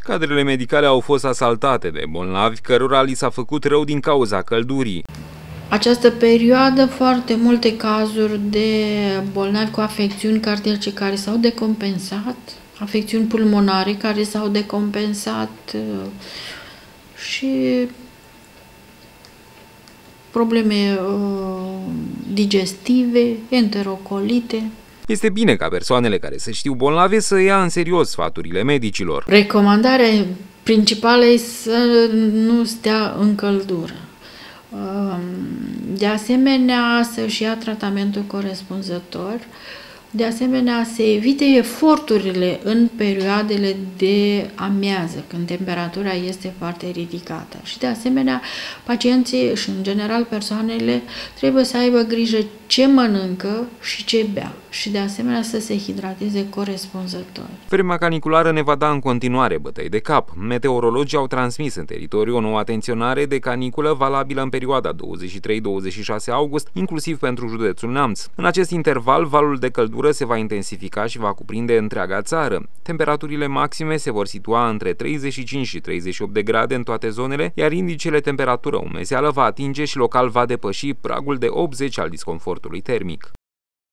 Cadrele medicale au fost asaltate de bolnavi cărora li s-a făcut rău din cauza căldurii. Această perioadă, foarte multe cazuri de bolnavi cu afecțiuni cardiace care s-au decompensat, afecțiuni pulmonare care s-au decompensat și probleme digestive, enterocolite. Este bine ca persoanele care se știu bolnave să ia în serios sfaturile medicilor. Recomandarea principală e să nu stea în căldură. De asemenea, să-și ia tratamentul corespunzător, de asemenea, să evite eforturile în perioadele de amiază, când temperatura este foarte ridicată. Și de asemenea, pacienții și în general persoanele trebuie să aibă grijă ce mănâncă și ce bea și de asemenea să se hidrateze corespunzător. Vremea caniculară ne va da în continuare bătăi de cap. Meteorologii au transmis în teritoriu o nouă atenționare de caniculă valabilă în perioada 23-26 august, inclusiv pentru județul Neamț. În acest interval, valul de căldură se va intensifica și va cuprinde întreaga țară. Temperaturile maxime se vor situa între 35 și 38 de grade în toate zonele, iar indicele temperatură umezeală va atinge și local va depăși pragul de 80 al disconfortului termic.